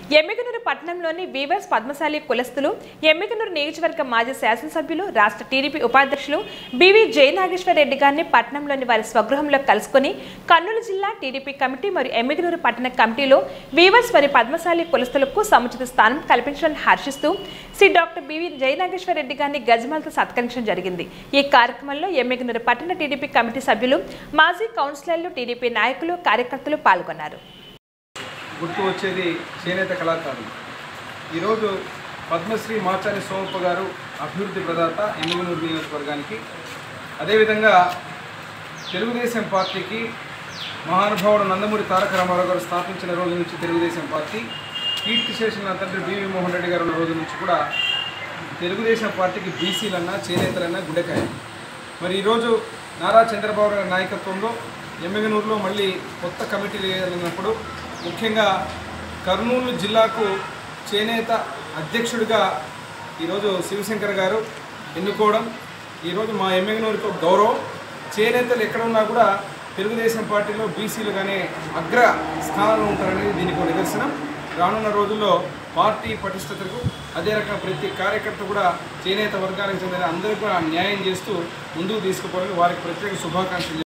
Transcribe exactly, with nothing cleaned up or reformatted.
ఎమ్మిగనూరు పట్టణంలోని వీవర్స్ పద్మశాలి కులస్తులు ఎమ్మిగనూరు నియోజకవర్గ మాజీ శాసనసభ్యులు రాష్ట్ర టీడీపీ ఉపాధ్యక్షులు బివి జయనాగేశ్వర్ రెడ్డి గారిని పట్టణంలోని వారి స్వగృహంలో కలుసుకుని కర్నూలు జిల్లా టీడీపీ కమిటీ మరియు ఎమ్మిగనూరు పట్టణ కమిటీలో వీవర్స్ మరియు పద్మశాలి కులస్తులకు సముచిత స్థానం కల్పించడాన్ని హర్షిస్తూ శ్రీ డాక్టర్ బివి జయనాగేశ్వర్ రెడ్డి గారిని గజమాలతో సత్కరించడం జరిగింది। ఈ కార్యక్రమంలో ఎమ్మిగనూరు పట్టణ టీడీపీ కమిటీ సభ్యులు మాజీ కౌన్సిలర్లు టీడీపీ నాయకులు కార్యకర్తలు పాల్గొన్నారు। గుర్తు వచ్చేది చేనేత కళాకారులు। ఈరోజు పద్మశ్రీ మాచాని సోమప్ప గారు అభివృద్ధి ప్రదాత ఎమ్మిగనూరు నియోజకవర్గానికి, అదేవిధంగా తెలుగుదేశం పార్టీకి మహానుభావుడు నందమూరి తారక రామారావు గారు స్థాపించిన రోజు నుంచి తెలుగుదేశం పార్టీ, కీర్తి చేసిన తండ్రి బివి మోహన్ రెడ్డి గారు ఉన్న రోజు నుంచి కూడా తెలుగుదేశం పార్టీకి బీసీలన్నా చేనేతలన్నా గుండెకాయ। మరి ఈరోజు నారా చంద్రబాబు గారి నాయకత్వంలో ఎమ్మిగనూరులో మళ్ళీ కొత్త కమిటీ వేయాలన్నప్పుడు ముఖ్యంగా కర్నూలు జిల్లాకు చేనేత అధ్యక్షుడిగా ఈరోజు శివశంకర్ గారు ఎన్నుకోవడం, ఈరోజు మా ఎమ్మిగనూరుకు గౌరవం। చేనేతలు ఎక్కడున్నా కూడా తెలుగుదేశం పార్టీలో బీసీలుగానే అగ్ర స్థానంలో ఉంటారనేది దీనికి నిదర్శనం। రానున్న రోజుల్లో పార్టీ పటిష్టతకు అదే రకంగా ప్రతి కార్యకర్త కూడా చేనేత వర్గానికి చెందిన అందరికీ కూడా న్యాయం చేస్తూ ముందుకు తీసుకుపోవడానికి వారికి ప్రత్యేక శుభాకాంక్షలు।